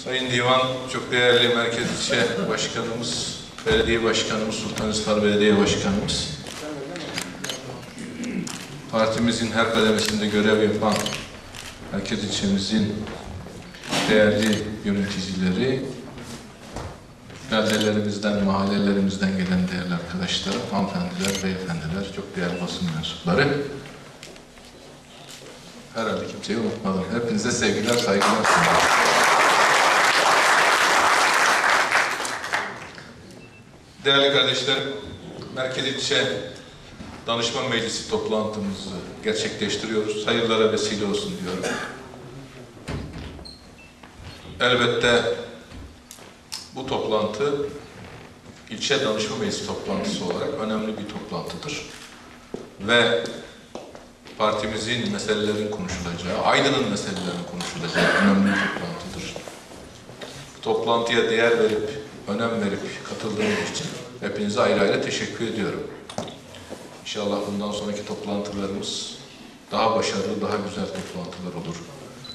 Sayın Divan, çok değerli Merkez İlçe Başkanımız, Belediye Başkanımız, Sultanhisar Belediye Başkanımız, partimizin her kademesinde görev yapan Merkez İlçemizin değerli yöneticileri, beldelerimizden, mahallelerimizden gelen değerli arkadaşlar, hanımefendiler, beyefendiler, çok değerli basın mensupları. Herhalde kimseyi unutmadım. Hepinize sevgiler, saygılar sunuyorum. Değerli kardeşlerim, Merkez İlçe Danışman Meclisi toplantımızı gerçekleştiriyoruz. Hayırlara vesile olsun diyorum. Elbette bu toplantı ilçe danışma meclisi toplantısı olarak önemli bir toplantıdır. Ve partimizin meselelerin konuşulacağı, Aydın'ın meselelerin konuşulacağı önemli bir toplantıdır. Toplantıya değer verip, önem verip katıldığınız için hepinize ayrı ayrı teşekkür ediyorum. İnşallah bundan sonraki toplantılarımız daha başarılı, daha güzel toplantılar olur.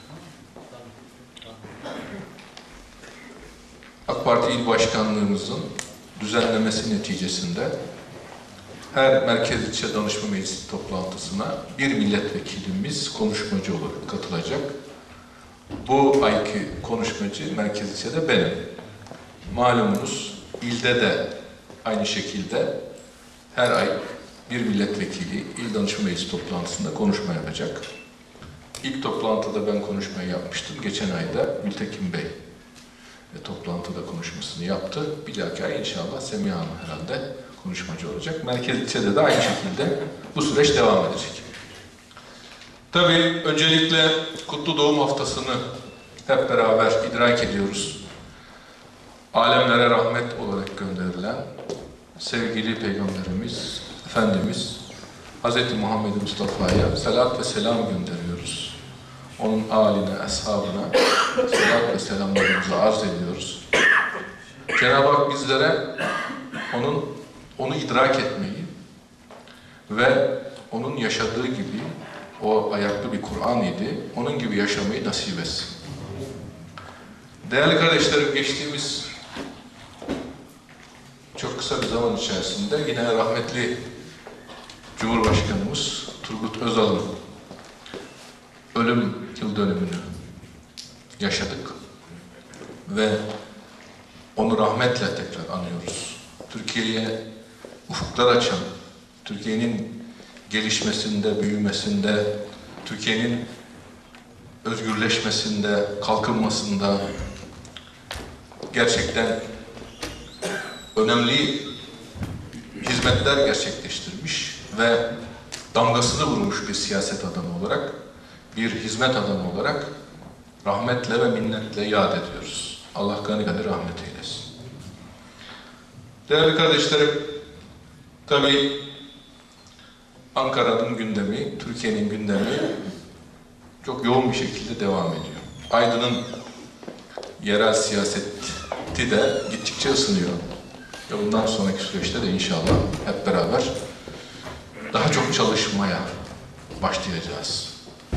AK Parti İl Başkanlığımızın düzenlemesi neticesinde her Merkez İlçe Danışma Meclisi toplantısına bir milletvekilimiz konuşmacı olarak katılacak. Bu ayki konuşmacı Merkez İlçe'de benim. Malumunuz ilde de aynı şekilde her ay bir milletvekili İl Danışma Meclisi toplantısında konuşma yapacak. İlk toplantıda ben konuşmayı yapmıştım. Geçen ayda Gültekin Bey toplantıda konuşmasını yaptı. Bir dahaki ay inşallah Semiha Hanım herhalde konuşmacı olacak. Merkez İlçe'de de aynı şekilde bu süreç devam edecek. Tabii öncelikle Kutlu Doğum Haftası'nı hep beraber idrak ediyoruz. Alemlere rahmet olarak gönderilen sevgili Peygamberimiz, Efendimiz Hz. Muhammed Mustafa'ya salat ve selam gönderiyoruz. Onun âline, ashabına salat ve selamlarımızı arz ediyoruz. Cenab-ı Hak bizlere onu idrak etmeyi ve onun yaşadığı gibi, o ayaklı bir Kur'an idi, onun gibi yaşamayı nasip etsin. Değerli kardeşlerim, geçtiğimiz çok kısa bir zaman içerisinde yine rahmetli Cumhurbaşkanımız Turgut Özal'ın ölüm yıl dönümünü yaşadık ve onu rahmetle tekrar anıyoruz. Türkiye'ye ufuklar açan, Türkiye'nin gelişmesinde, büyümesinde, Türkiye'nin özgürleşmesinde, kalkınmasında gerçekten önemli hizmetler gerçekleştirmiş ve damgasını vurmuş bir siyaset adamı olarak, bir hizmet adamı olarak rahmetle ve minnetle yad ediyoruz. Allah gani gani rahmet eylesin. Değerli kardeşlerim, tabii Ankara'nın gündemi, Türkiye'nin gündemi çok yoğun bir şekilde devam ediyor. Aydın'ın yerel siyaseti de gittikçe ısınıyor. Ve bundan sonraki süreçte de inşallah hep beraber daha çok çalışmaya başlayacağız.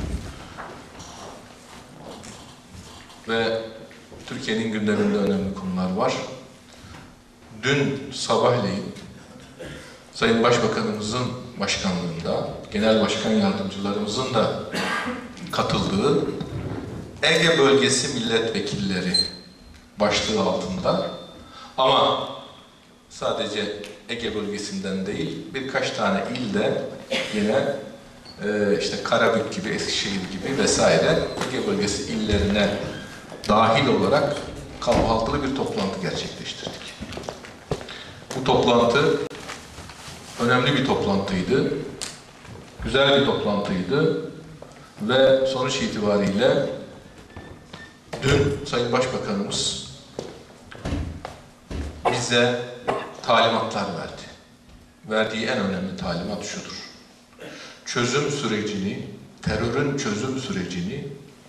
Ve Türkiye'nin gündeminde önemli konular var. Dün sabahleyin Sayın Başbakanımızın başkanlığında, Genel Başkan Yardımcılarımızın da katıldığı Ege Bölgesi Milletvekilleri başlığı altında, ama sadece Ege bölgesinden değil, birkaç tane ilde yine işte Karabük gibi, Eskişehir gibi vesaire Ege bölgesi illerine dahil olarak kahvaltılı bir toplantı gerçekleştirdik. Bu toplantı önemli bir toplantıydı, güzel bir toplantıydı ve sonuç itibariyle dün Sayın Başbakanımız bize talimatlar verdi. Verdiği en önemli talimat şudur: çözüm sürecini, terörün çözüm sürecini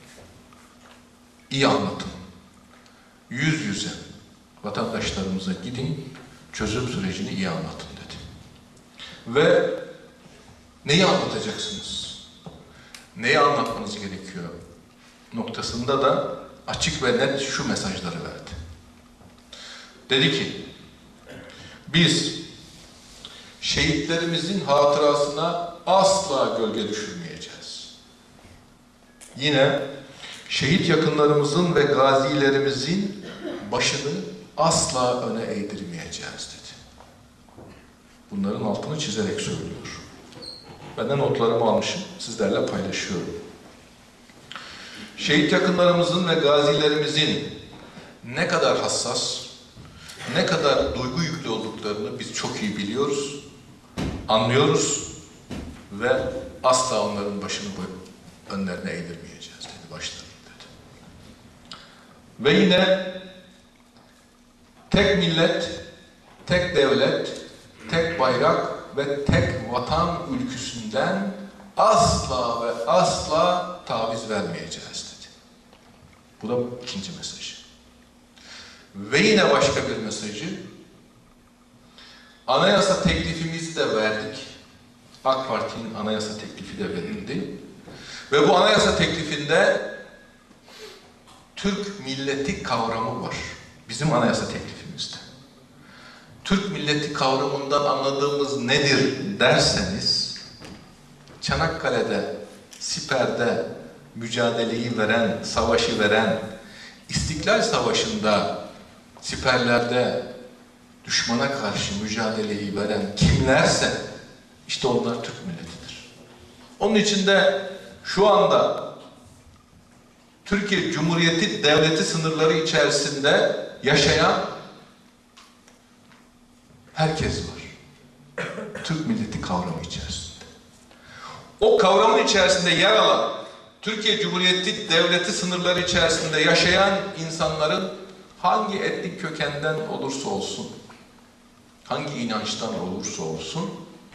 iyi anlatın. Yüz yüze vatandaşlarımıza gidin, çözüm sürecini iyi anlatın dedi. Ve neyi anlatacaksınız? Neyi anlatmanız gerekiyor noktasında da açık ve net şu mesajları verdi. Dedi ki, biz şehitlerimizin hatırasına asla gölge düşürmeyeceğiz. Yine şehit yakınlarımızın ve gazilerimizin başını asla öne eğdirmeyeceğiz dedi. Bunların altını çizerek söylüyor. Ben de notlarımı almışım, sizlerle paylaşıyorum. Şehit yakınlarımızın ve gazilerimizin ne kadar hassas, ne kadar duygu yüklü olduklarını biz çok iyi biliyoruz, anlıyoruz ve asla onların başını önlerine eğdirmeyeceğiz dedi, başlarına dedi. Ve yine tek millet, tek devlet, tek bayrak ve tek vatan ülküsünden asla ve asla taviz vermeyeceğiz dedi. Bu da ikinci mesajı. Ve yine başka bir mesajı, anayasa teklifimizi de verdik. AK Parti'nin anayasa teklifi de verildi. Ve bu anayasa teklifinde Türk milleti kavramı var. Bizim anayasa teklifimizde. Türk milleti kavramından anladığımız nedir derseniz, Çanakkale'de, Siper'de mücadeleyi veren, savaşı veren, İstiklal Savaşı'nda, siperlerde düşmana karşı mücadeleyi veren kimlerse, işte onlar Türk milletidir. Onun için de şu anda Türkiye Cumhuriyeti Devleti sınırları içerisinde yaşayan herkes var. Türk milleti kavramı içerisinde. O kavramın içerisinde yer alan Türkiye Cumhuriyeti Devleti sınırları içerisinde yaşayan insanların hangi etnik kökenden olursa olsun, hangi inançtan olursa olsun,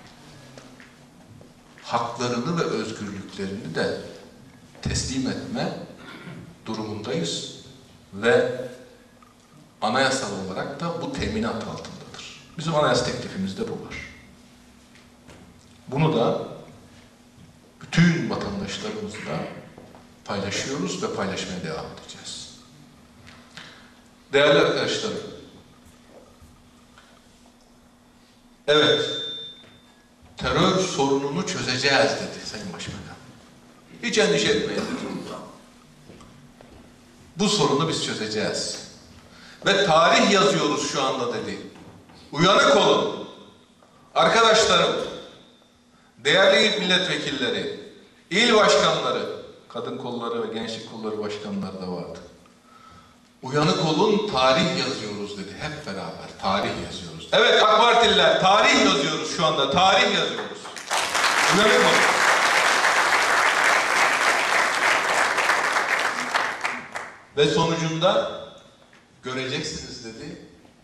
haklarını ve özgürlüklerini de teslim etme durumundayız ve anayasal olarak da bu teminat altındadır. Bizim anayasa teklifimizde bu var. Bunu da bütün vatandaşlarımızla paylaşıyoruz ve paylaşmaya devam edeceğiz. Değerli arkadaşlarım, evet, terör sorununu çözeceğiz dedi Sayın Başbakan. Hiç endişe etmeyin dedi. Bu sorunu biz çözeceğiz. Ve tarih yazıyoruz şu anda dedi. Uyanık olun. Arkadaşlarım, değerli milletvekilleri, il başkanları, kadın kolları ve gençlik kolları başkanları da vardı. Uyanık olun, tarih yazıyoruz dedi. Hep beraber tarih yazıyoruz. Evet AK Partililer, tarih yazıyoruz şu anda, tarih yazıyoruz. Uyanık olun. Ve sonucunda göreceksiniz dedi.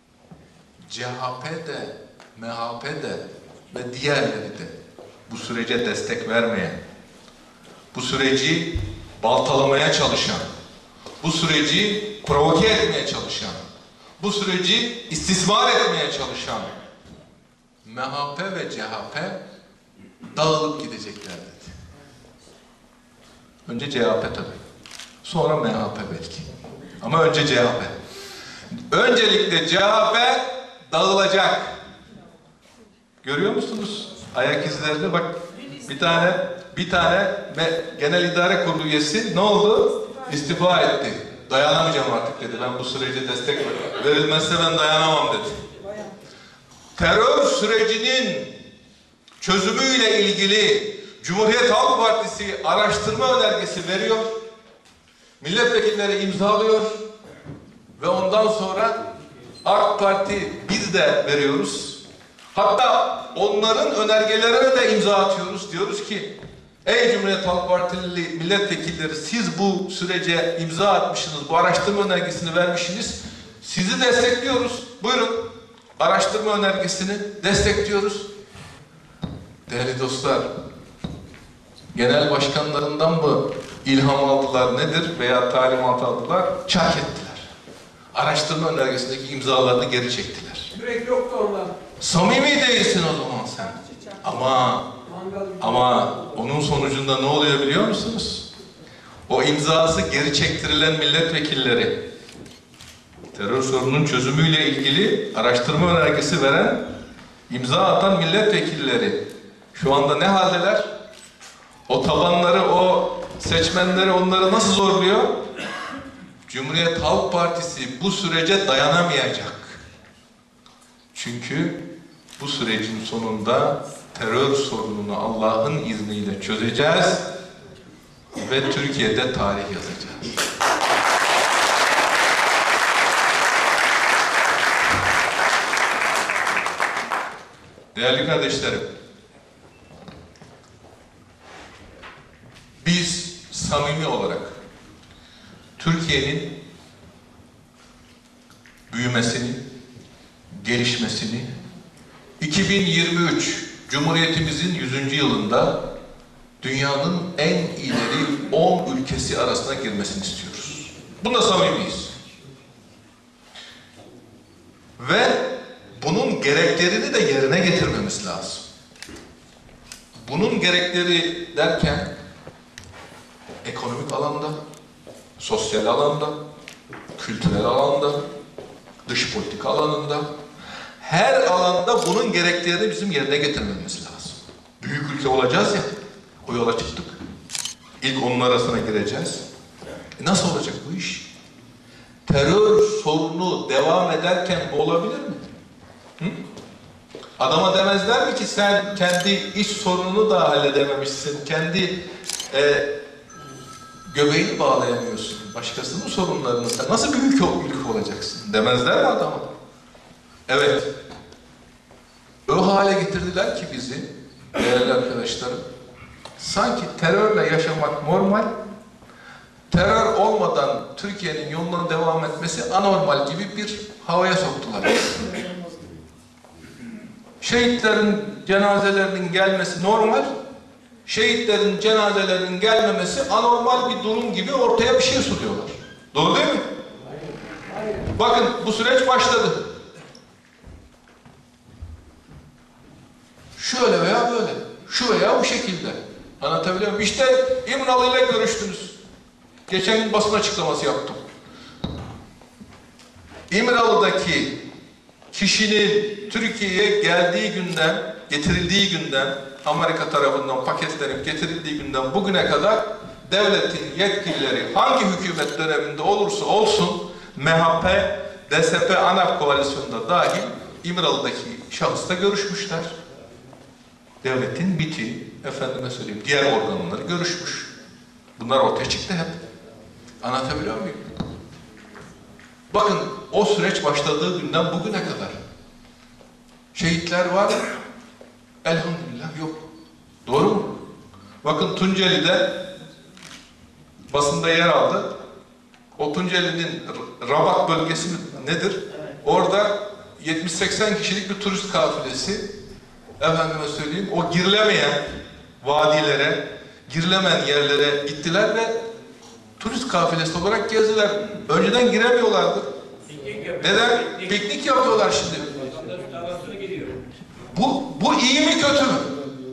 CHP'de, MHP'de ve diğerleri de bu sürece destek vermeyen, bu süreci baltalamaya çalışan, bu süreci provoke etmeye çalışan, bu süreci istismar etmeye çalışan MHP ve CHP dağılıp gidecekler dedi. Önce CHP tabii. Sonra MHP belki. Ama önce CHP. Öncelikle CHP dağılacak. Görüyor musunuz? Ayak izlerini bak. Bir tane Genel İdare Kurulu üyesi ne oldu? İstifa etti. Dayanamayacağım artık dedi. Ben bu sürece destek verilmezse ben dayanamam dedi. Terör sürecinin çözümüyle ilgili Cumhuriyet Halk Partisi araştırma önergesi veriyor. Milletvekilleri imzalıyor ve ondan sonra AK Parti biz de veriyoruz. Hatta onların önergelerine de imza atıyoruz. Diyoruz ki ey Cumhuriyet Halk Partili milletvekilleri, siz bu sürece imza atmışsınız, bu araştırma önergesini vermişsiniz. Sizi destekliyoruz. Buyurun. Araştırma önergesini destekliyoruz. Değerli dostlar, genel başkanlarından mı ilham aldılar nedir veya talimat aldılar? Çark ettiler. Araştırma önergesindeki imzalarını geri çektiler. Yürek yoktu ondan. Samimi değilsin o zaman sen. Ama onun sonucunda ne oluyor biliyor musunuz? o imzası geri çektirilen milletvekilleri, terör sorununun çözümüyle ilgili araştırma önergesi veren, imza atan milletvekilleri şu anda ne haldeler? O tabanları, o seçmenleri, onları nasıl zorluyor? Cumhuriyet Halk Partisi bu sürece dayanamayacak. Çünkü bu sürecin sonunda terör sorununu Allah'ın izniyle çözeceğiz ve Türkiye'de tarih yazacağız. Değerli kardeşlerim, biz samimi olarak Türkiye'nin büyümesini, gelişmesini, 2023 Cumhuriyetimizin 100. yılında dünyanın en ileri 10 ülkesi arasına girmesini istiyoruz. Bunda samimiyiz. Ve bunun gereklerini de yerine getirmemiz lazım. Bunun gerekleri derken ekonomik alanda, sosyal alanda, kültürel alanda, dış politika alanında, her alanda bunun gereklerini bizim yerine getirmemiz lazım. Büyük ülke olacağız ya, o yola çıktık. İlk onun arasına gireceğiz. Nasıl olacak bu iş? Terör sorunu devam ederken bu olabilir mi? Hı? Adama demezler mi ki sen kendi iç sorununu da halledememişsin, kendi göbeğini bağlayamıyorsun, başkasının sorunlarını sen nasıl bir ülke olacaksın demezler mi adama? Evet, o hale getirdiler ki bizi, değerli arkadaşlarım, sanki terörle yaşamak normal, terör olmadan Türkiye'nin yoluna devam etmesi anormal gibi bir havaya soktular. Şehitlerin cenazelerinin gelmesi normal, şehitlerin cenazelerinin gelmemesi anormal bir durum gibi ortaya bir şey sunuyorlar. Doğru değil mi? Bakın bu süreç başladı. Şöyle veya böyle, şu veya bu şekilde. Anlatabiliyor muyum? İşte İmralı ile görüştünüz. Geçen gün basın açıklaması yaptım. İmralı'daki kişinin Türkiye'ye geldiği günden, getirildiği günden, Amerika tarafından paketlenip getirildiği günden bugüne kadar devletin yetkilileri hangi hükümet döneminde olursa olsun MHP, DSP, ANAP koalisyonunda dahil İmralı'daki şahısla görüşmüşler. Devletin MİT'i, efendime söyleyeyim, diğer organları görüşmüş. Bunlar ortaya çıktı hep. Anlatabiliyor muyum? Bakın o süreç başladığı günden bugüne kadar şehitler var, elhamdülillah yok. Doğru mu? Bakın Tunceli'de basında yer aldı. O Tunceli'nin Rabat bölgesi nedir? Orada 70-80 kişilik bir turist kafilesi, efendime söyleyeyim, o girilemeyen vadilere, girilemeyen yerlere gittiler ve turist kafilesi olarak gezdiler. Önceden giremiyorlardı. Neden? Piknik yapıyorlar şimdi. Bu iyi mi kötü mü?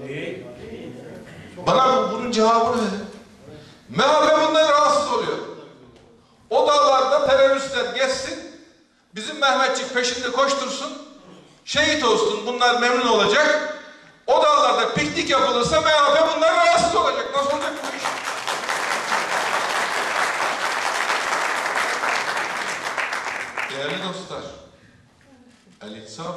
Bana bunun cevabını verin. MHP bundan rahatsız oluyor. O dağlarda teröristler geçsin, bizim Mehmetçik peşinde koştursun, şehit olsun, bunlar memnun olacak. O dağlarda piknik yapılırsa MHP bundan rahatsız olacak. Nasıl olacak bu iş? Değerli dostlar, el-insaf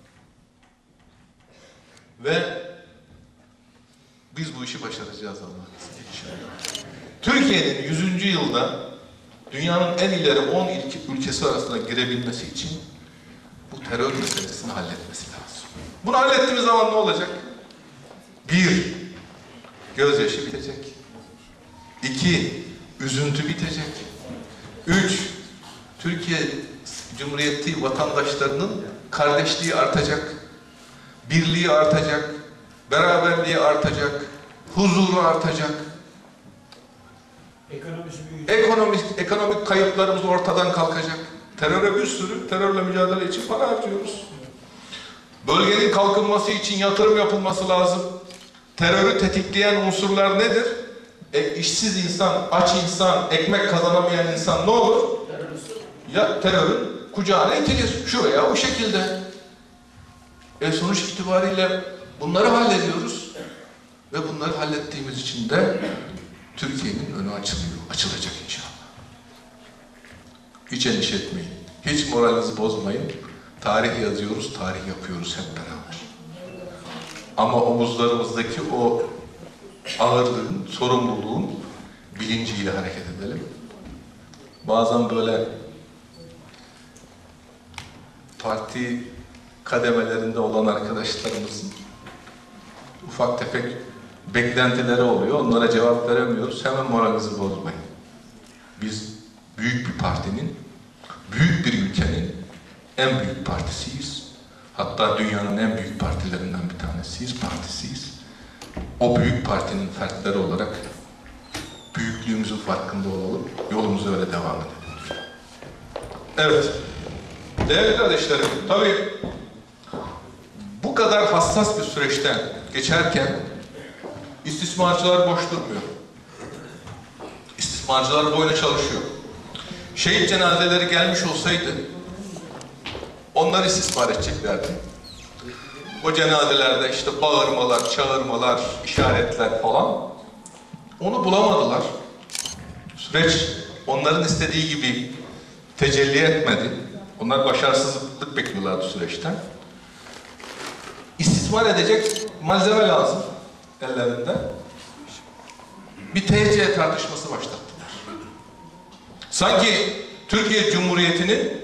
ve biz bu işi başaracağız Allah'ın izniyle inşallah. Türkiye'nin 100. yılda dünyanın en ileri 10 ülkesi arasına girebilmesi için bu terör meselesini halletmesi lazım. Bunu hallettiğimiz zaman ne olacak? 1. Gözyaşı bitecek. 2. Üzüntü bitecek. 3. Türkiye Cumhuriyeti vatandaşlarının kardeşliği artacak. Birliği artacak. Beraberliği artacak. Huzuru artacak. Ekonomik kayıplarımız ortadan kalkacak. Teröre bir sürü, terörle mücadele için para harcıyoruz. Bölgenin kalkınması için yatırım yapılması lazım. Terörü tetikleyen unsurlar nedir? işsiz insan, aç insan, ekmek kazanamayan insan ne olur? Ya terörün kucağına itilir. Şu veya bu şekilde. Sonuç itibariyle bunları hallediyoruz. Ve bunları hallettiğimiz için de Türkiye'nin önü açılıyor. Açılacak inşallah. Hiç endişe etmeyin. Hiç moralinizi bozmayın. Tarih yazıyoruz, tarih yapıyoruz hep beraber. Ama omuzlarımızdaki o ağırlığın, sorumluluğun bilinciyle hareket edelim. Bazen böyle parti kademelerinde olan arkadaşlarımızın ufak tefek beklentileri oluyor. Onlara cevap veremiyoruz. Hemen moralinizi bozmayın. Biz büyük bir partinin, büyük bir ülkenin en büyük partisiyiz. Hatta dünyanın en büyük partilerinden bir tanesiyiz, partisiyiz. O büyük partinin fertleri olarak büyüklüğümüzün farkında olalım. Yolumuza öyle devam edelim. Evet. Değerli kardeşlerim, tabii bu kadar hassas bir süreçten geçerken istismarcılar boş durmuyor. İstismarcılar boyuna çalışıyor. Şehit cenazeleri gelmiş olsaydı onları istismar edeceklerdi. O cenazelerde işte bağırmalar, çağırmalar, işaretler falan onu bulamadılar. Süreç onların istediği gibi tecelli etmedi. Onlar başarısızlık bekliyorlardı süreçten. İstismar edecek malzeme lazım ellerinde. Bir TC tartışması başlattılar. Sanki Türkiye Cumhuriyeti'nin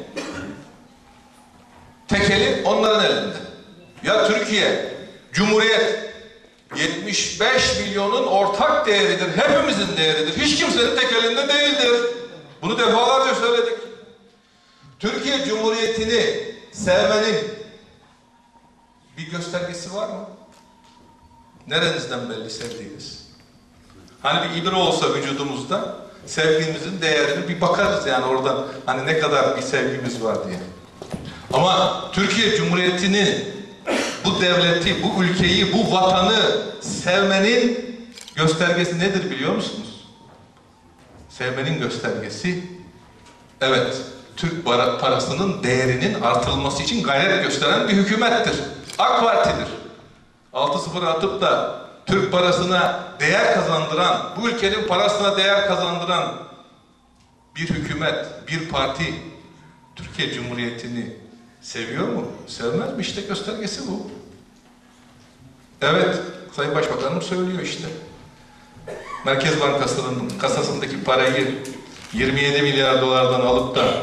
tekeli onların elinde. Ya Türkiye, Cumhuriyet 75 milyonun ortak değeridir, hepimizin değeridir. Hiç kimsenin tek elinde değildir. Bunu defalarca söyledik. Türkiye Cumhuriyeti'ni sevmenin bir göstergesi var mı? Nerenizden belli sevdiğiniz? Hani bir ibre olsa vücudumuzda sevgimizin değerini bir bakarız yani oradan hani ne kadar bir sevgimiz var diye. Ama Türkiye Cumhuriyeti'ni, bu devleti, bu ülkeyi, bu vatanı sevmenin göstergesi nedir biliyor musunuz? Sevmenin göstergesi, evet, Türk parasının değerinin artırılması için gayret gösteren bir hükümettir. AK Parti'dir. 6-0 atıp da Türk parasına değer kazandıran, bu ülkenin parasına değer kazandıran bir hükümet, bir parti Türkiye Cumhuriyeti'ni seviyor mu? Sevmez mi? İşte göstergesi bu. Evet, Sayın Başbakanım söylüyor işte. Merkez Bankası'nın kasasındaki parayı 27 milyar dolardan alıp da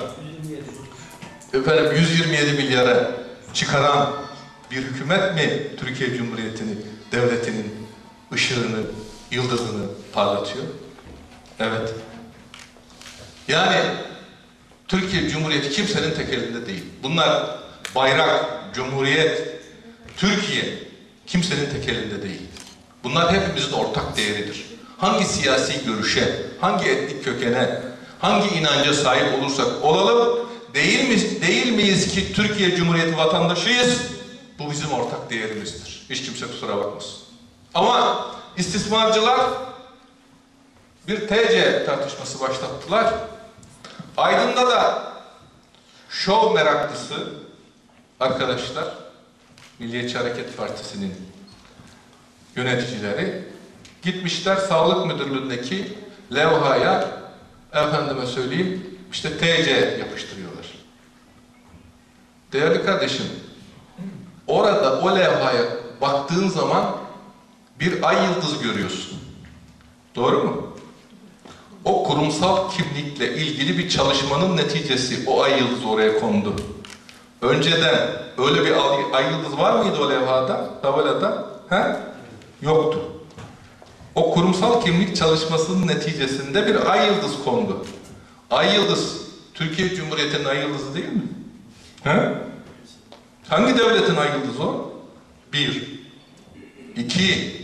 127 milyara çıkaran bir hükümet mi Türkiye Cumhuriyeti'ni, devletinin ışığını, yıldızını parlatıyor? Evet. Yani Türkiye Cumhuriyeti kimsenin tek elinde değil. Bunlar bayrak, cumhuriyet, Türkiye kimsenin tek elinde değil. Bunlar hepimizin ortak değeridir. Hangi siyasi görüşe, hangi etnik kökene, hangi inanca sahip olursak olalım, değil miyiz ki Türkiye Cumhuriyeti vatandaşıyız? Bu bizim ortak değerimizdir. Hiç kimse kusura bakmasın. Ama istismarcılar bir TC tartışması başlattılar. Aydın'da da şov meraklısı arkadaşlar, Milliyetçi Hareket Partisi'nin yöneticileri gitmişler Sağlık Müdürlüğü'ndeki levhaya, efendime söyleyeyim, işte TC yapıştırıyorlar. Değerli kardeşim, orada o levhaya baktığın zaman bir ay yıldızı görüyorsun. Doğru mu? O kurumsal kimlikle ilgili bir çalışmanın neticesi o ay yıldızı oraya kondu. Önceden öyle bir ay yıldız var mıydı o levhada, tabelada? He? Yoktu. O kurumsal kimlik çalışmasının neticesinde bir ay yıldız kondu. Ay yıldız, Türkiye Cumhuriyeti'nin ay yıldızı değil mi? He? Hangi devletin ay yıldızı o? 1. 2.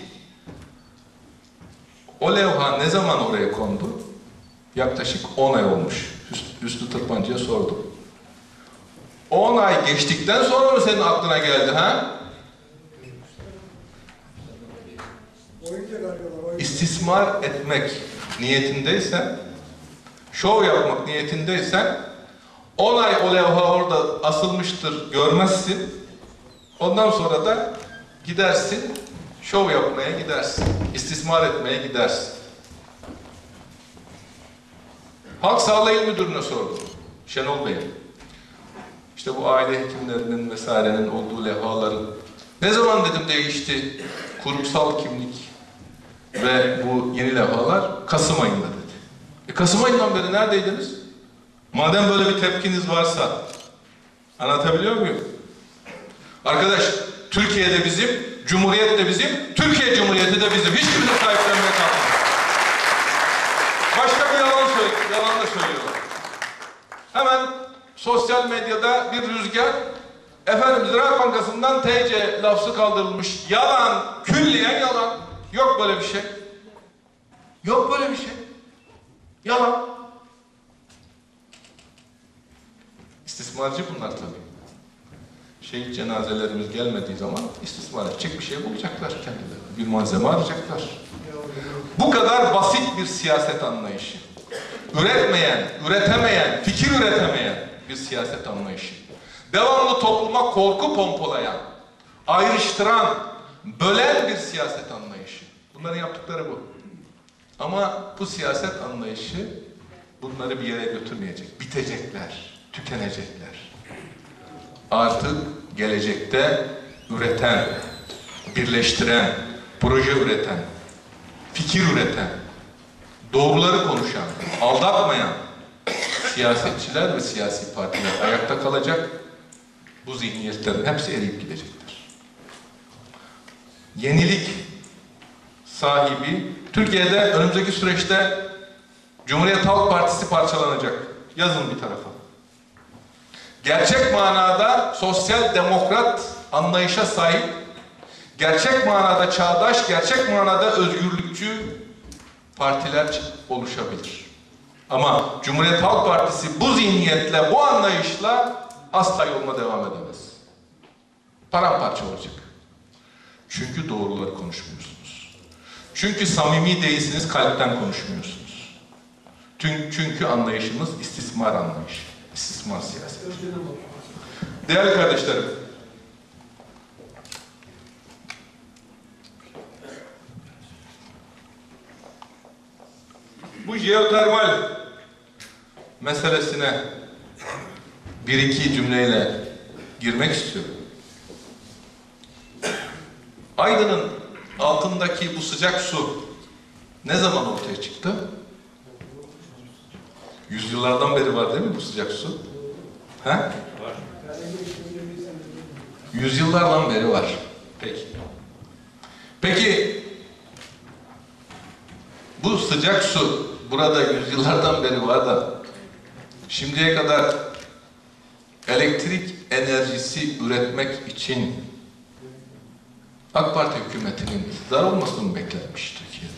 O levha ne zaman oraya kondu? Yaklaşık 10 ay olmuş. Hüsnü Tırpancı'ya sordum. 10 ay geçtikten sonra mı senin aklına geldi ha? Oyuncak arıyorlar, istismar etmek niyetindeysen, şov yapmak niyetindeysen, 10 ay o levha orada asılmıştır, görmezsin. Ondan sonra da gidersin, şov yapmaya gidersin, istismar etmeye gidersin. Halk Sağlığı İl Müdürü'ne sordum, Şenol Bey. İşte bu aile hekimlerinin vesairenin olduğu levhaların ne zaman dedim değişti kurumsal kimlik ve bu yeni levhalar? Kasım ayında dedi. Kasım ayından beri neredeydiniz? Madem böyle bir tepkiniz varsa, anlatabiliyor muyum? Arkadaş, Türkiye'de bizim, Cumhuriyet de bizim, Türkiye Cumhuriyeti de bizim. Hiçbirini sahiplenmeye kalkmaz. Başka bir yalan da söylüyorlar. Hemen sosyal medyada bir rüzgar, efendim Ziraat Bankası'ndan TC lafzı kaldırılmış. Yalan, külliyen yalan. Yok böyle bir şey. Yok böyle bir şey. Yalan. İstismarcı bunlar tabii. Şehit cenazelerimiz gelmediği zaman istismar edecek bir şey bulacaklar kendileri. Bir malzeme arayacaklar. Bu kadar basit bir siyaset anlayışı. Üretmeyen, üretemeyen, fikir üretemeyen bir siyaset anlayışı. Devamlı topluma korku pompalayan, ayrıştıran, bölen bir siyaset anlayışı. Bunların yaptıkları bu. Ama bu siyaset anlayışı bunları bir yere götürmeyecek. Bitecekler, tükenecekler. Artık gelecekte üreten, birleştiren, proje üreten, fikir üreten, doğruları konuşan, aldatmayan siyasetçiler ve siyasi partiler ayakta kalacak. Bu zihniyetlerin hepsi eriyip gidecektir. Yenilik sahibi, Türkiye'de önümüzdeki süreçte Cumhuriyet Halk Partisi parçalanacak. Yazın bir tarafa. Gerçek manada sosyal demokrat anlayışa sahip, gerçek manada çağdaş, gerçek manada özgürlükçü partiler oluşabilir. Ama Cumhuriyet Halk Partisi bu zihniyetle, bu anlayışla asla yoluna devam edemez. Paramparça olacak. Çünkü doğruları konuşmuyorsunuz. Çünkü samimi değilsiniz, kalpten konuşmuyorsunuz. Çünkü anlayışımız istismar anlayışı. İstismar siyaseti. Değerli kardeşlerim, bu jeotermal meselesine bir iki cümleyle girmek istiyorum. Aydın'ın altındaki bu sıcak su ne zaman ortaya çıktı? Yüzyıllardan beri var değil mi bu sıcak su? He? Var. Yüzyıllardan beri var. Peki. Peki bu sıcak su burada yüzyıllardan beri var da şimdiye kadar elektrik enerjisi üretmek için AK Parti hükümetinin iktidar olmasını beklenmiş Türkiye'de.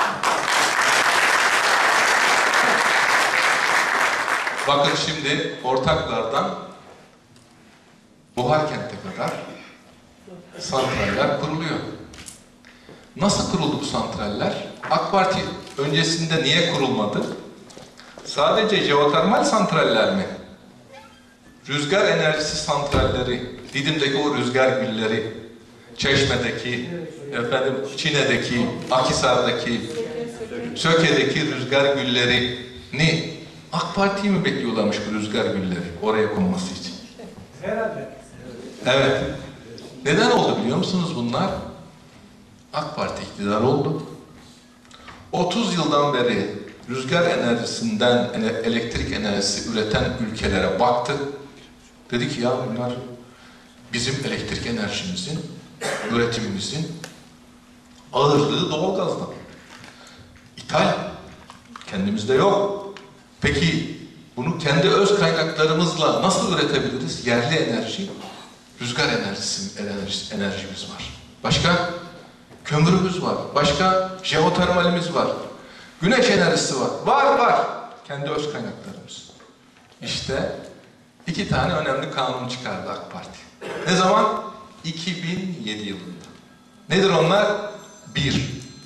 Bakın şimdi ortaklardan Buharkent'e kadar santraller kuruluyor. Nasıl kuruldu bu santraller? AK Parti öncesinde niye kurulmadı? Sadece jeotermal santraller mi? Rüzgar enerjisi santralleri, Didim'deki o rüzgar gülleri, Çeşme'deki, efendim Çine'deki, Akhisar'daki, Söke'deki rüzgar güllerini AK Parti'yi mi bekliyorlarmış bu rüzgar gülleri oraya konması için? Herhalde. Evet. Neden oldu biliyor musunuz bunlar? AK Parti iktidar oldu. 30 yıldan beri rüzgar enerjisinden elektrik enerjisi üreten ülkelere baktı. Dedi ki ya bunlar bizim elektrik enerjimizin, üretimimizin ağırlığı doğalgazdan. İthal. Kendimizde yok. Peki bunu kendi öz kaynaklarımızla nasıl üretebiliriz? Yerli enerji, rüzgar enerjimiz var. Başka? Kömürümüz var. Başka? Jeotermalimiz var. Güneş enerjisi var. Var. Kendi öz kaynaklarımız. İşte 2 tane önemli kanun çıkardı AK Parti. Ne zaman? 2007 yılında. Nedir onlar? 1.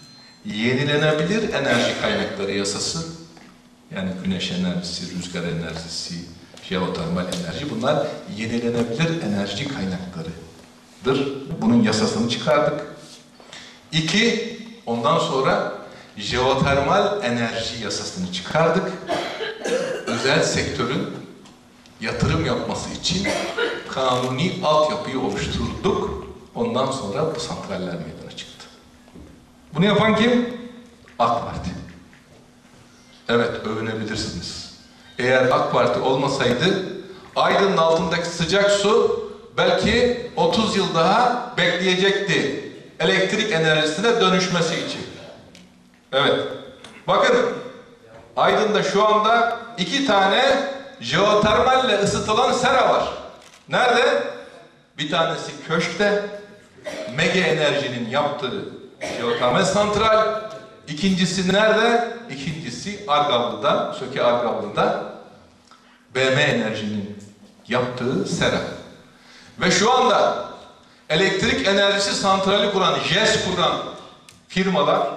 yenilenebilir enerji kaynakları yasası, yani güneş enerjisi, rüzgar enerjisi, jeotermal enerji, bunlar yenilenebilir enerji kaynaklarıdır. Bunun yasasını çıkardık. 2, ondan sonra jeotermal enerji yasasını çıkardık. Özel sektörün yatırım yapması için kanuni altyapıyı oluşturduk. Ondan sonra bu santraller meydana çıktı. Bunu yapan kim? AK Parti. Evet, övünebilirsiniz. Eğer AK Parti olmasaydı Aydın'ın altındaki sıcak su belki 30 yıl daha bekleyecekti elektrik enerjisine dönüşmesi için. Evet. Bakın, Aydın'da şu anda 2 tane jeotermalle ısıtılan sera var. Nerede? Bir tanesi Köşk'te, Mega Enerji'nin yaptığı jeotermal santral. İkincisi nerede? İkincisi Argavlı'da, Söke Argavlı'da BM Enerji'nin yaptığı sera. Ve şu anda elektrik enerjisi santrali kuran, JES kuran firmalar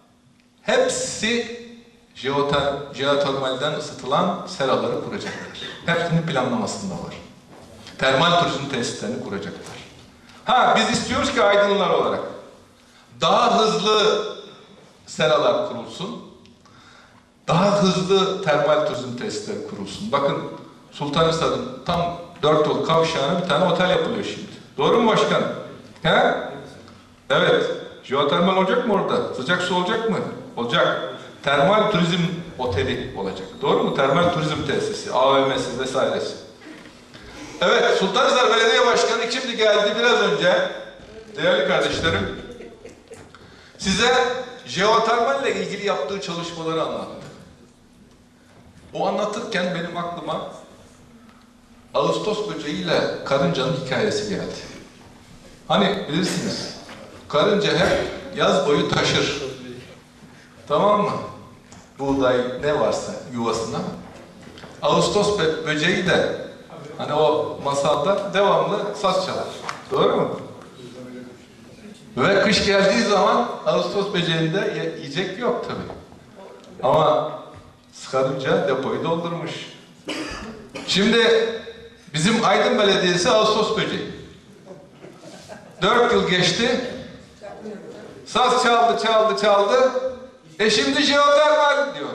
hepsi jeotermalden ısıtılan seraları kuracaklar. Hepsinin planlamasında var. Termal turizm tesislerini kuracaklar. Ha, biz istiyoruz ki Aydınlılar olarak daha hızlı seralar kurulsun, daha hızlı termal turizm tesisleri kurulsun. Bakın, Sultanhisar'ın tam 4 yol kavşağına bir tane otel yapılıyor şimdi. Doğru mu başkan? He? Evet. Jeotermal olacak mı orada? Sıcak su olacak mı? Olacak. Termal turizm oteli olacak. Doğru mu? Termal turizm tesisi, AVM'si vesairesi. Evet, Sultanhisar Belediye Başkanı şimdi geldi biraz önce. Değerli kardeşlerim, size jeotermalle ilgili yaptığı çalışmaları anlattı. O anlatırken benim aklıma Ağustos böceğiyle karıncanın hikayesi geldi. Hani bilirsiniz, karınca hep yaz boyu taşır. Tamam mı? Buğday ne varsa yuvasına. Ağustos böceği de hani o masalda devamlı saz çalar. Doğru mu? Ve kış geldiği zaman Ağustos böceğinde yiyecek yok tabii. Ama karınca depoyu doldurmuş. Şimdi bizim Aydın Belediyesi Ağustos böceği. 4 yıl geçti. Saz çaldı. Şimdi jeotermal diyor.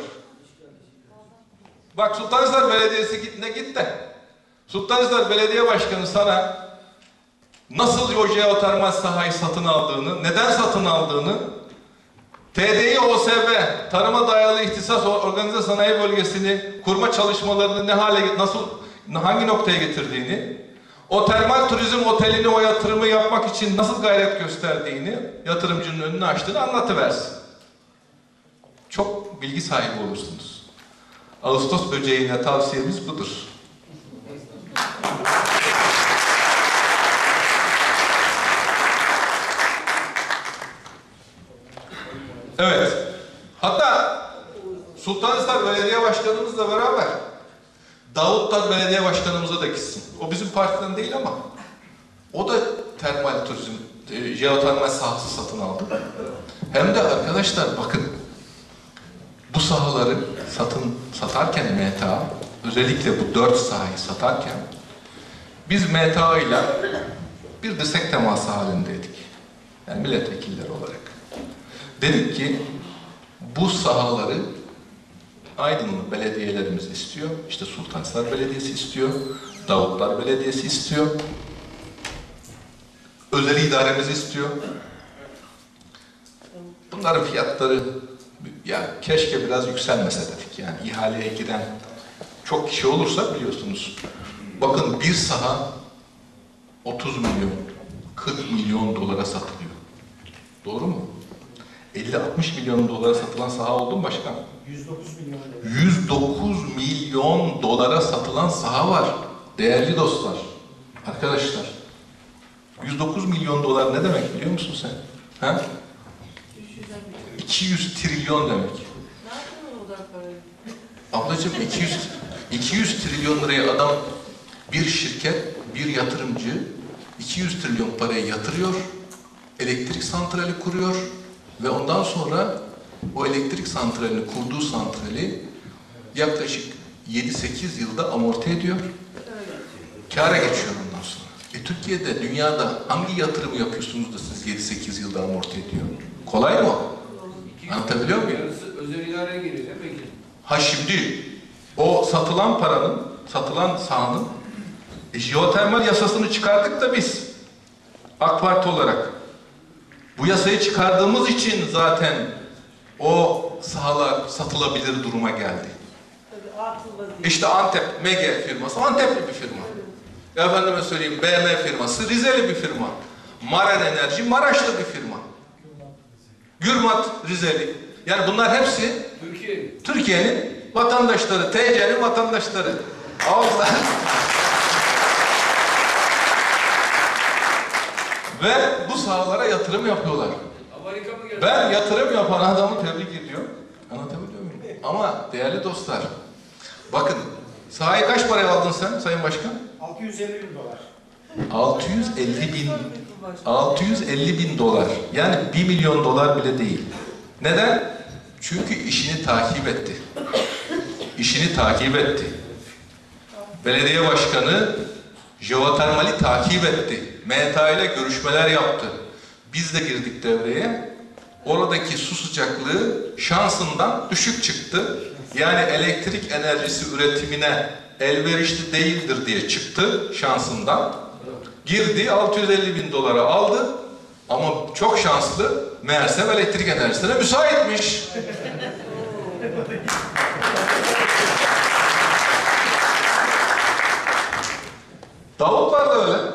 Bak, Sultanhisar Belediyesi git de. Sultanhisar Belediye Başkanı sana nasıl o jeotermal sahayı satın aldığını, neden satın aldığını, TDİ OSB, Tarıma Dayalı İhtisas Organize Sanayi Bölgesi'ni kurma çalışmalarını hangi noktaya getirdiğini, o termal turizm otelini, o yatırımı yapmak için nasıl gayret gösterdiğini, yatırımcının önünü açtığını anlatıversin. Çok bilgi sahibi olursunuz. Ağustos böceğine tavsiyemiz budur. Evet. Hatta Sultanhisar Belediye Başkanımızla beraber Davutlar Belediye Başkanımıza da gitsin. O bizim partiden değil ama o da termal turizm, jeotermal sahası satın aldı. Hem de arkadaşlar bakın, bu sahaları satarken MTA, özellikle bu 4 sahayı satarken biz MTA ile bir dirsek teması halindeydik. Yani milletvekilleri olarak. Dedik ki bu sahaları Aydınlı belediyelerimiz istiyor. İşte Sultanhisar Belediyesi istiyor. Davutlar Belediyesi istiyor. Özel idaremiz istiyor. Bunların fiyatları ya keşke biraz yükselmese dedik. Yani ihaleye giden çok kişi olursa biliyorsunuz. Bakın, bir saha 30 milyon, 40 milyon dolara satılıyor. Doğru mu? 50-60 milyon dolara satılan saha oldu mu başkan? 109 milyon. 109 milyon dolara satılan saha var. Değerli dostlar, arkadaşlar. 109 milyon dolar ne demek biliyor musun sen? Ha? 200 trilyon demek. Ablacığım, 200 trilyon liraya adam, bir şirket, bir yatırımcı 200 trilyon parayı yatırıyor, elektrik santrali kuruyor, Ve ondan sonra o elektrik santralini, kurduğu santrali yaklaşık 7-8 yılda amorti ediyor. Kâra geçiyor ondan sonra. Türkiye'de, dünyada hangi yatırımı yapıyorsunuz da siz 7-8 yılda amorti ediyor? Kolay mı? Anlatabiliyor muyum? Yarısı özel idareye geliyor değil mi? Ha şimdi o satılan paranın, satılan sahanın jeotermal yasasını çıkardık da biz AK Parti olarak. Bu yasayı çıkardığımız için zaten o sahalar satılabilir duruma geldi. İşte Antep, MEGE firması Antepli bir firma. Efendime söyleyeyim, BM firması Rizeli bir firma. Maren Enerji Maraşlı bir firma. Gürmat Rizeli. Yani bunlar hepsi Türkiye'nin vatandaşları, TC'nin vatandaşları. Allah. Ve bu sahalara yatırım yapıyorlar. Ben yatırım yapan adamı tebrik ediyorum. Anlatabiliyor muyum? Ama değerli dostlar, bakın, sahayı kaç paraya aldın sen Sayın Başkan? 650.000 dolar. 650.000 dolar. Yani 1 milyon dolar bile değil. Neden? Çünkü işini takip etti. İşini takip etti. Belediye başkanı jeotermali takip etti. MTA ile görüşmeler yaptı. Biz de girdik devreye. Oradaki su sıcaklığı şansından düşük çıktı. Yani elektrik enerjisi üretimine elverişli değildir diye çıktı şansından. Girdi, 650.000 dolara aldı. Ama çok şanslı, meğersem elektrik enerjisine müsaitmiş. Davutlar da öyle.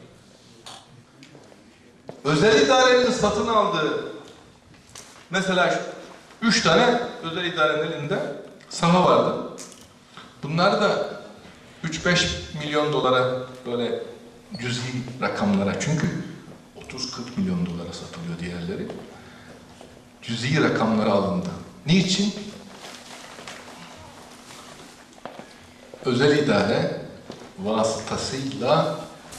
Özel idarenin satın aldığı, mesela 3 tane özel idarenin elinde saha vardı. Bunlar da 3-5 milyon dolara, böyle cüzi rakamlara, çünkü 30-40 milyon dolara satılıyor diğerleri. Cüzi rakamlara alındı. Niçin? Özel idare vasıtasıyla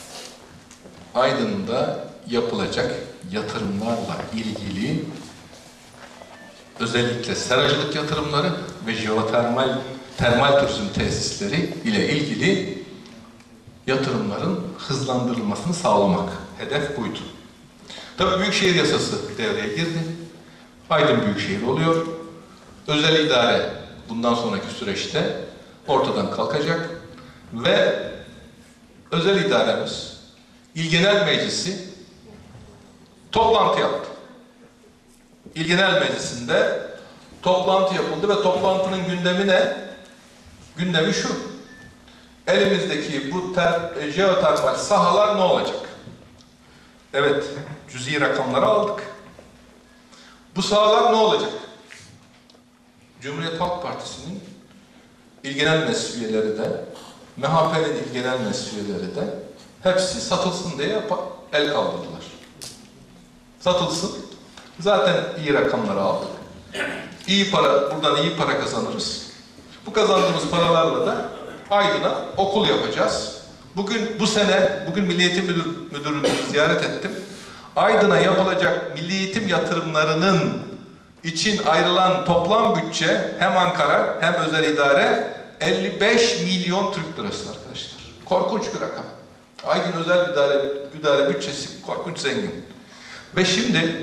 Aydın'da yapılacak yatırımlarla ilgili, özellikle seracılık yatırımları ve termal turizm tesisleri ile ilgili yatırımların hızlandırılmasını sağlamak. Hedef buydu. Tabii Büyükşehir Yasası devreye girdi. Aydın Büyükşehir oluyor. Özel idare bundan sonraki süreçte ortadan kalkacak ve özel idaremiz İl Genel Meclisi toplantı yaptı. İl Genel Meclisi'nde toplantı yapıldı ve toplantının gündemi ne? Gündemi şu: elimizdeki bu jeotermal sahalar ne olacak? Evet, cüzi rakamları aldık. Bu sahalar ne olacak? Cumhuriyet Halk Partisi'nin İl Genel Meclis üyeleri de, MHP'nin İl Genel Meclis üyeleri de hepsi satılsın diye el kaldırdılar. Satılsın. Zaten iyi rakamları aldık. İyi para, buradan iyi para kazanırız. Bu kazandığımız paralarla da Aydın'a okul yapacağız. Bugün Milli Eğitim Müdürlüğü'nü ziyaret ettim. Aydın'a yapılacak milli eğitim yatırımlarının için ayrılan toplam bütçe hem Ankara hem özel idare 55 milyon Türk lirası arkadaşlar. Korkunç bir rakam. Aydın özel idare bütçesi korkunç zengin. Ve şimdi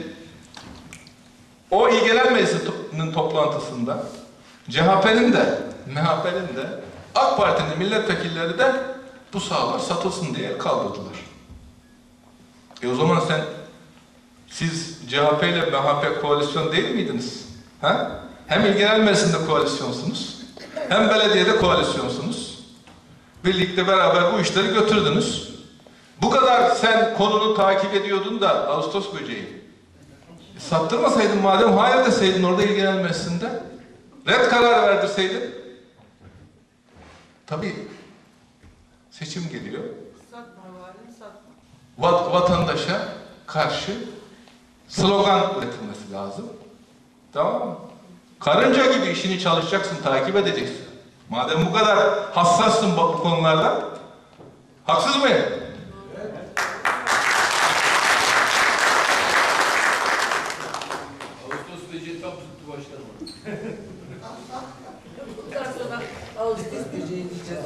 o İl Genel Meclisi'nin toplantısında CHP'nin de, MHP'nin de, AK Parti'nin milletvekilleri de bu sahalar satılsın diye el kaldırdılar. O zaman siz CHP ile MHP koalisyon değil miydiniz? Ha? Hem İl Genel Meclisi'nde koalisyonsunuz, hem belediyede koalisyonsunuz. Birlikte beraber bu işleri götürdünüz. Bu kadar sen konunu takip ediyordun da Ağustos böceği. Sattırmasaydın madem, hayır deseydin orada İl Genel Meclisi'nde. Red kararı verdirseydin. Tabii seçim geliyor. Vatandaşa karşı slogan üretilmesi lazım. Tamam mı? Karınca gibi işini çalışacaksın, takip edeceksin. Madem bu kadar hassassın bu konularda, haksız mıyım? başkanım. Bundan sonra audit isteyeceğini diyeceğiz.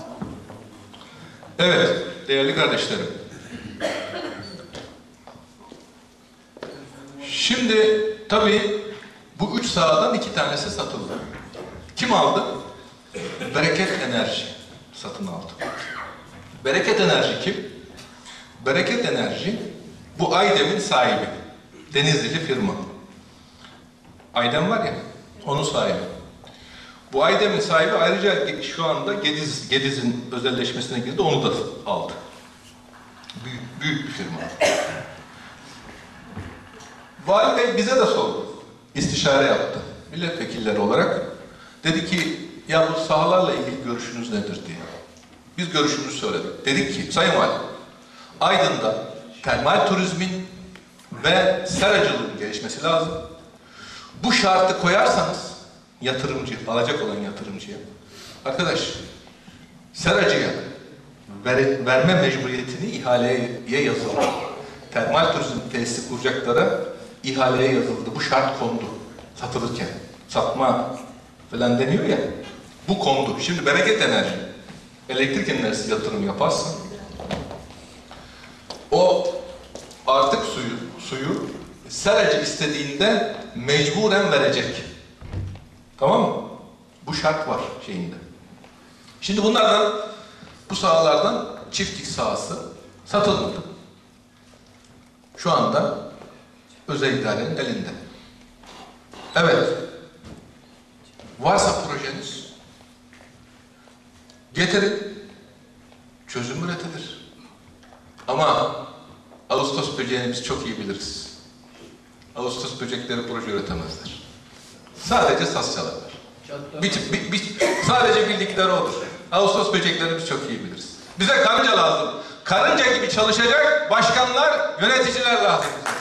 Evet, değerli kardeşlerim. Şimdi tabii bu 3 sahadan 2 tanesi satıldı. Kim aldı? Bereket Enerji satın aldı. Bereket Enerji kim? Bereket Enerji bu Aydem'in sahibi. Denizlili firma. Aydem var ya, onun sahibi. Bu Aydem'in sahibi ayrıca şu anda Gediz'in özelleşmesine girdi, onu da aldı. Büyük bir firma. Vali Bey bize de sordu. İstişare yaptı. Milletvekilleri olarak. Dedi ki, ya bu sahalarla ilgili görüşünüz nedir diye. Biz görüşümüzü söyledik. Dedik ki, Sayın Vali, Aydın'da termal turizmin ve seracılığın gelişmesi lazım. Bu şartı koyarsanız, yatırımcı, alacak olan yatırımcıya, arkadaş, seracıya verme mecburiyetini ihaleye yazıldı. Termal turizm tesisi kuracaklara ihaleye yazıldı. Bu şart kondu satılırken. Satma falan deniyor ya. Bu kondu. Şimdi Bereket Enerji, elektrik enerjisi yatırım yaparsa o artık suyu seracı istediğinde mecburen verecek. Tamam mı? Bu şart var şeyinde. Şimdi bunlardan, bu sahalardan çiftlik sahası satılmadı. Şu anda özel idarenin elinde. Evet. Varsa projeniz getirin. Çözüm üretilir. Ama Ağustos böceğini biz çok iyi biliriz. Ağustos böcekleri proje üretemezler. Sadece saz çalarlar. Sadece bildikleri odur. Ağustos böceklerini biz çok iyi biliriz. Bize karınca lazım. Karınca gibi çalışacak başkanlar, yöneticiler lazım.